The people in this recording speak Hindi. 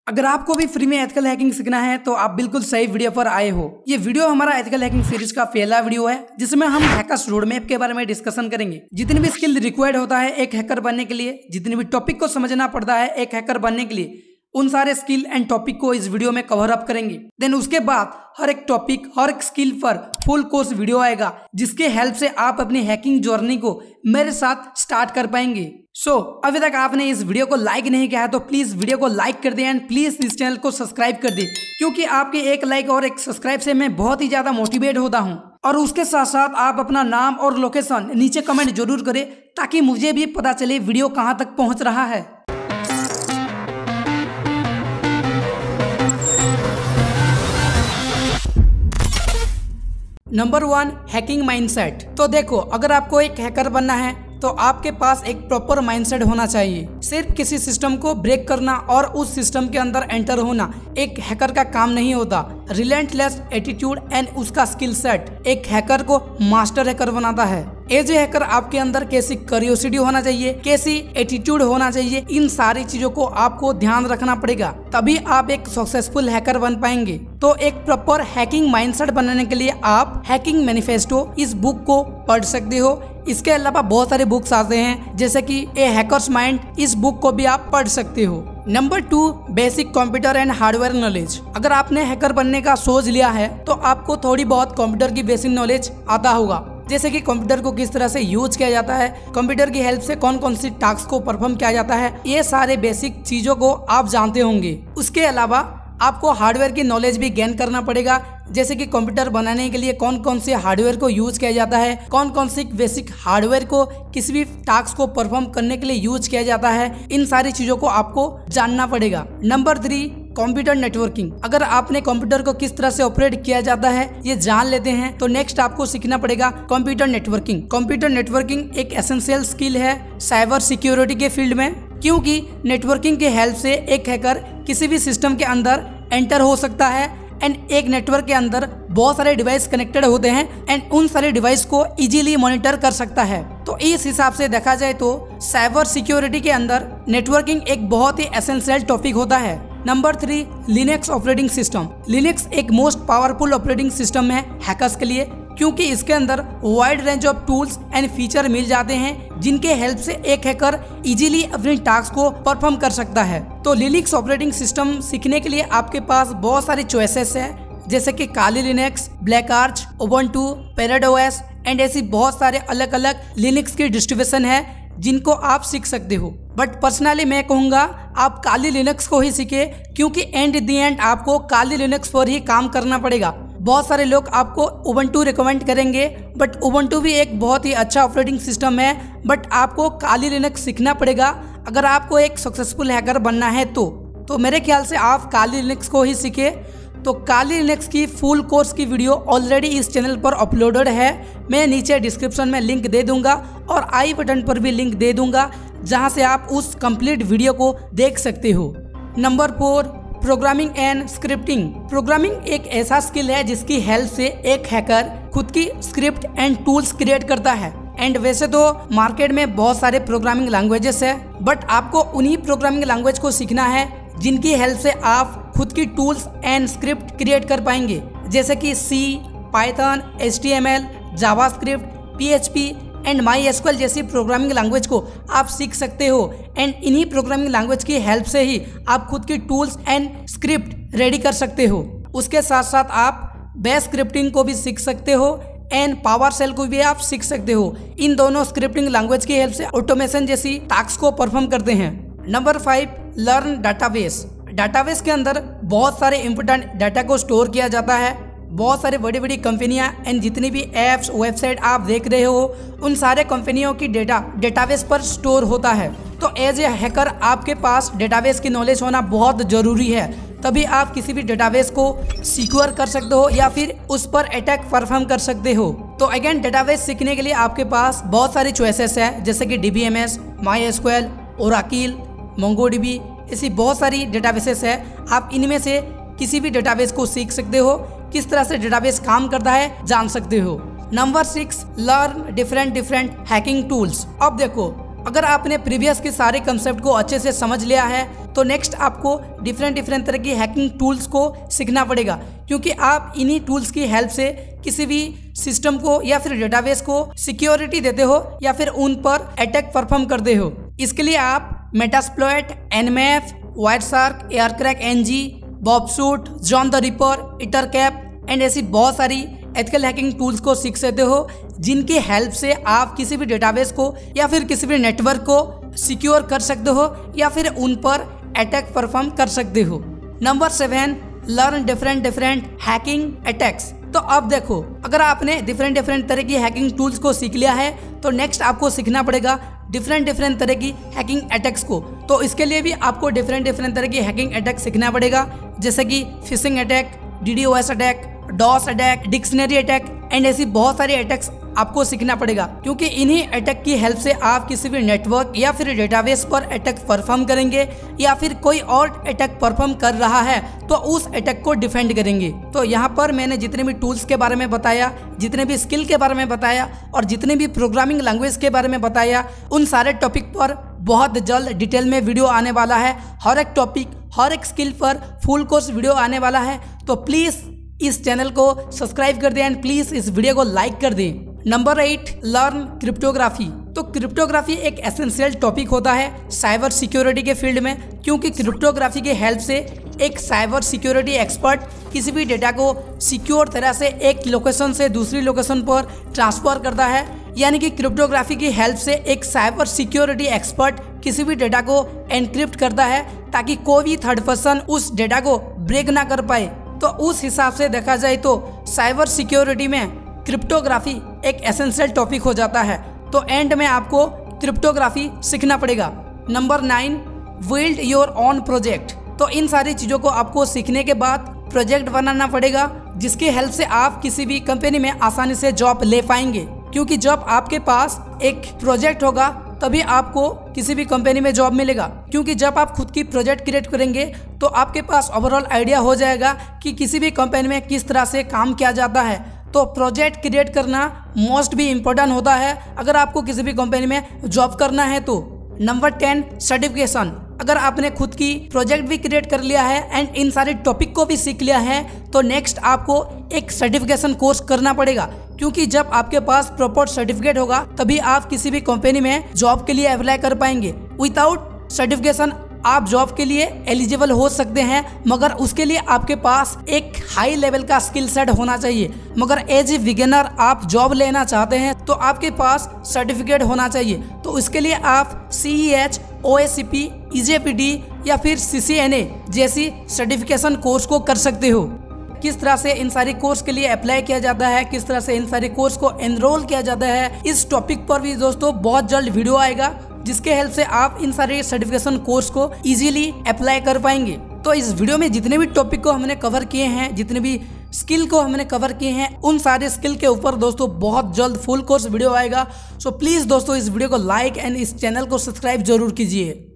अगर आपको भी फ्री में एथिकल हैकिंग सीखना है तो आप बिल्कुल सही वीडियो पर आए हो। ये वीडियो हमारा एथिकल हैकिंग सीरीज का पहला वीडियो है जिसमें हम हैकर्स रोड मैप के बारे में डिस्कशन करेंगे। जितनी भी स्किल रिक्वायर्ड होता है एक हैकर बनने के लिए, जितने भी टॉपिक को समझना पड़ता है एक हैकर बनने के लिए, उन सारे स्किल एंड टॉपिक को इस वीडियो में कवर अप करेंगे। देन उसके बाद हर एक टॉपिक, हर एक स्किल पर फुल कोर्स वीडियो आएगा जिसके हेल्प से आप अपनी हैकिंग जर्नी को मेरे साथ स्टार्ट कर पाएंगे। अभी तक आपने इस वीडियो को लाइक नहीं किया है तो प्लीज वीडियो को लाइक कर दे एंड प्लीज इस चैनल को सब्सक्राइब कर दे, क्योंकि आपके एक लाइक और एक सब्सक्राइब से मैं बहुत ही ज्यादा मोटिवेट होता हूं। और उसके साथ साथ आप अपना नाम और लोकेशन नीचे कमेंट जरूर करें ताकि मुझे भी पता चले वीडियो कहां तक पहुंच रहा है। Number 1, hacking mindset. तो देखो, अगर आपको एक हैकर बनना है तो आपके पास एक प्रॉपर माइंडसेट होना चाहिए। सिर्फ किसी सिस्टम को ब्रेक करना और उस सिस्टम के अंदर एंटर होना एक हैकर का काम नहीं होता। रिलेंटलेस एटीट्यूड एंड उसका स्किल सेट एक हैकर को मास्टर हैकर बनाता है। एज ए हैकर आपके अंदर कैसी क्यूरियोसिटी होना चाहिए, कैसी एटीट्यूड होना चाहिए, इन सारी चीजों को आपको ध्यान रखना पड़ेगा, तभी आप एक सक्सेसफुल हैकर बन पाएंगे। तो एक प्रॉपर हैकिंग माइंडसेट बनाने के लिए आप हैकिंग मैनिफेस्टो इस बुक को पढ़ सकते हो। इसके अलावा बहुत सारे बुक्स आते हैं जैसे कि ए हैकर्स माइंड, इस बुक को भी आप पढ़ सकते हो। Number 2, basic computer and hardware knowledge. अगर आपने हैकर बनने का सोच लिया है तो आपको थोड़ी बहुत कंप्यूटर की बेसिक नॉलेज आता होगा, जैसे कि कंप्यूटर को किस तरह से यूज किया जाता है, कंप्यूटर की हेल्प से कौन कौन सी टास्क को परफॉर्म किया जाता है, ये सारे बेसिक चीजों को आप जानते होंगे। उसके अलावा आपको हार्डवेयर की नॉलेज भी गेन करना पड़ेगा, जैसे कि कंप्यूटर बनाने के लिए कौन कौन से हार्डवेयर को यूज किया जाता है, कौन कौन सी बेसिक हार्डवेयर को किसी भी टास्क को परफॉर्म करने के लिए यूज किया जाता है। इन सारी चीजों को आपको जानना पड़ेगा। Number 3, computer networking. अगर आपने कंप्यूटर को किस तरह से ऑपरेट किया जाता है ये जान लेते हैं तो नेक्स्ट आपको सीखना पड़ेगा कंप्यूटर नेटवर्किंग। कंप्यूटर नेटवर्किंग एक एसेंशियल स्किल है साइबर सिक्योरिटी के फील्ड में, क्योंकि नेटवर्किंग के हेल्प से एक हैकर किसी भी सिस्टम के अंदर एंटर हो सकता है एंड एक नेटवर्क के अंदर बहुत सारे डिवाइस कनेक्टेड होते हैं एंड उन सारे डिवाइस को इजीली मॉनिटर कर सकता है। तो इस हिसाब से देखा जाए तो साइबर सिक्योरिटी के अंदर नेटवर्किंग एक बहुत ही एसेंशियल टॉपिक होता है। Number 3, Linux operating system. Linux एक मोस्ट पावरफुल ऑपरेटिंग सिस्टम है हैकर्स के लिए, क्योंकि इसके अंदर wide range of tools and feature मिल जाते हैं जिनके हेल्प से एक हैकर इजीली अपने टास्क को परफॉर्म कर सकता है। तो लिनक्स ऑपरेटिंग सिस्टम सीखने के लिए आपके पास बहुत सारी चॉइसेस है, जैसे कि Kali Linux, black arch, Ubuntu, Parrot OS and ऐसी बहुत सारे अलग अलग लिनक्स की डिस्ट्रीब्यूशन है जिनको आप सीख सकते हो। बट पर्सनली मैं कहूँगा आप काली लिनक्स को ही सीखे, क्योंकि एंड द एंड आपको काली लिनक्स पर ही काम करना पड़ेगा। बहुत सारे लोग आपको उबुंटू रिकमेंड करेंगे, बट उबुंटू भी एक बहुत ही अच्छा ऑपरेटिंग सिस्टम है, बट आपको काली लिनक्स सीखना पड़ेगा अगर आपको एक सक्सेसफुल हैकर बनना है तो मेरे ख्याल से आप काली लिनक्स को ही सीखे। तो काली लिनक्स की फुल कोर्स की वीडियो ऑलरेडी इस चैनल पर अपलोडेड है, मैं नीचे डिस्क्रिप्शन में लिंक दे दूंगा और आई बटन पर भी लिंक दे दूंगा जहां से आप उस कंप्लीट वीडियो को देख सकते हो। Number 4, programming and scripting. Programming एक ऐसा स्किल है जिसकी हेल्प से एक हैकर खुद की स्क्रिप्ट एंड टूल्स क्रिएट करता है। एंड वैसे तो मार्केट में बहुत सारे प्रोग्रामिंग लैंग्वेजेस है, बट आपको उन्हीं प्रोग्रामिंग लैंग्वेज को सीखना है जिनकी हेल्प से आप खुद की टूल्स एंड स्क्रिप्ट क्रिएट कर पाएंगे, जैसे कि C, Python, HTML, JavaScript, PHP and MySQL जैसी प्रोग्रामिंग लैंग्वेज को आप सीख सकते हो। एंड इन्हीं प्रोग्रामिंग लैंग्वेज की हेल्प से ही आप खुद की टूल्स एंड स्क्रिप्ट रेडी कर सकते हो। उसके साथ साथ आप बेस स्क्रिप्टिंग को भी सीख सकते हो एंड पावर सेल को भी आप सीख सकते हो। इन दोनों स्क्रिप्टिंग लैंग्वेज की हेल्प से ऑटोमेशन जैसी टास्क को परफॉर्म करते हैं। Number 5, learn database. डाटाबेस के अंदर बहुत सारे इंपोर्टेंट डाटा को स्टोर किया जाता है। बहुत सारे बड़ी बड़ी कंपनियां एंड जितनी भी एप्स, वेबसाइट आप देख रहे हो, उन सारे कंपनियों की डेटा डेटाबेस पर स्टोर होता है। तो एज ए हैकर आपके पास डेटाबेस की नॉलेज होना बहुत जरूरी है, तभी आप किसी भी डेटाबेस को सिक्योर कर सकते हो या फिर उस पर अटैक परफॉर्म कर सकते हो। तो अगेन डेटाबेस सीखने के लिए आपके पास बहुत सारी चॉइसेस है, जैसे कि DBMS, MySQL, Oracle, MongoDB, ऐसी बहुत सारी डेटाबेसेस है। आप इनमें से किसी भी डेटाबेस को सीख सकते हो, किस तरह से डेटाबेस काम करता है जान सकते हो। Number 6, learn different hacking tools. अब देखो, अगर आपने प्रीवियस के सारे कंसेप्ट को अच्छे से समझ लिया है तो नेक्स्ट आपको डिफरेंट तरह की हैकिंग टूल्स को सीखना पड़ेगा, क्योंकि आप इन्हीं टूल्स की हेल्प से किसी भी सिस्टम को या फिर डेटाबेस को सिक्योरिटी देते हो या फिर उन पर अटैक परफॉर्म करते हो। इसके लिए आप Metasploit, Nmap, Wireshark, Aircrack NG, Burp Suite, John the Ripper, Ettercap and ऐसी बहुत सारी एथिकल हैकिंग टूल्स को सीख सकते हो, जिनकी हेल्प से आप किसी भी डेटाबेस को या फिर किसी भी नेटवर्क को सिक्योर कर सकते हो या फिर उन पर अटैक परफॉर्म कर सकते हो। Number 7, learn different hacking attacks. तो अब देखो, अगर आपने डिफरेंट तरह की हैकिंग टूल्स को सीख लिया है तो नेक्स्ट आपको सीखना पड़ेगा डिफरेंट तरह की हैकिंग अटैक्स को। तो इसके लिए भी आपको डिफरेंट तरह की हैकिंग अटैक सीखना पड़ेगा, जैसे कि phishing attack, DDoS attack, DoS attack, dictionary attack and ऐसी बहुत सारी अटैक्स आपको सीखना पड़ेगा, क्योंकि इन्हीं अटैक की हेल्प से आप किसी भी नेटवर्क या फिर डेटाबेस पर अटैक परफॉर्म करेंगे या फिर कोई और अटैक परफॉर्म कर रहा है तो उस अटैक को डिफेंड करेंगे। तो यहाँ पर मैंने जितने भी टूल्स के बारे में बताया, जितने भी स्किल के बारे में बताया और जितने भी प्रोग्रामिंग लैंग्वेज के बारे में बताया, उन सारे टॉपिक पर बहुत जल्द डिटेल में वीडियो आने वाला है। हर एक टॉपिक, हर एक स्किल पर फुल कोर्स वीडियो आने वाला है। तो प्लीज़ इस चैनल को सब्सक्राइब कर दें एंड प्लीज़ इस वीडियो को लाइक कर दें। Number 8, learn cryptography. तो क्रिप्टोग्राफी एक एसेंशियल टॉपिक होता है साइबर सिक्योरिटी के फील्ड में, क्योंकि क्रिप्टोग्राफी के हेल्प से एक साइबर सिक्योरिटी एक्सपर्ट किसी भी डेटा को सिक्योर तरह से एक लोकेशन से दूसरी लोकेशन पर ट्रांसफर करता है। यानी कि क्रिप्टोग्राफी की हेल्प से एक साइबर सिक्योरिटी एक्सपर्ट किसी भी डेटा को एनक्रिप्ट करता है ताकि कोई भी थर्ड पर्सन उस डेटा को ब्रेक ना कर पाए। तो उस हिसाब से देखा जाए तो साइबर सिक्योरिटी में क्रिप्टोग्राफी एक एसेंशियल टॉपिक हो जाता है। तो एंड में आपको क्रिप्टोग्राफी सीखना पड़ेगा। Number 9, build your own project. तो इन सारी चीज़ों को आपको सीखने के बाद प्रोजेक्ट बनाना पड़ेगा, जिसकी हेल्प से आप किसी भी कंपनी में आसानी से जॉब ले पाएंगे, क्योंकि जब आपके पास एक प्रोजेक्ट होगा तभी आपको किसी भी कंपनी में जॉब मिलेगा। क्योंकि जब आप खुद की प्रोजेक्ट क्रिएट करेंगे तो आपके पास ओवरऑल आइडिया हो जाएगा कि किसी भी कंपनी में किस तरह से काम किया जाता है। तो प्रोजेक्ट क्रिएट करना मोस्ट भी इम्पोर्टेंट होता है अगर आपको किसी भी कंपनी में जॉब करना है तो। Number 10, certification. अगर आपने खुद की प्रोजेक्ट भी क्रिएट कर लिया है एंड इन सारे टॉपिक को भी सीख लिया है तो नेक्स्ट आपको एक सर्टिफिकेशन कोर्स करना पड़ेगा, क्योंकि जब आपके पास प्रॉपर सर्टिफिकेट होगा तभी आप किसी भी कंपनी में जॉब के लिए अप्लाई कर पाएंगे। विदाउट सर्टिफिकेशन आप जॉब के लिए एलिजिबल हो सकते हैं, मगर उसके लिए आपके पास एक हाई लेवल का स्किल सेट होना चाहिए। मगर एज ए बिगिनर आप जॉब लेना चाहते हैं तो आपके पास सर्टिफिकेट होना चाहिए। तो उसके लिए आप CEH, OSCP, EJPD या फिर CCNA जैसी सर्टिफिकेशन कोर्स को कर सकते हो। किस तरह से इन सारी कोर्स के लिए अप्लाई किया जाता है, किस तरह से इन सारे कोर्स को एनरोल किया जाता है, इस टॉपिक पर भी दोस्तों बहुत जल्द वीडियो आएगा, जिसके हेल्प से आप इन सारे सर्टिफिकेशन कोर्स को इजीली अप्लाई कर पाएंगे। तो इस वीडियो में जितने भी टॉपिक को हमने कवर किए हैं, जितने भी स्किल को हमने कवर किए हैं, उन सारे स्किल के ऊपर दोस्तों बहुत जल्द फुल कोर्स वीडियो आएगा। सो प्लीज़ दोस्तों इस वीडियो को लाइक एंड इस चैनल को सब्सक्राइब जरूर कीजिए।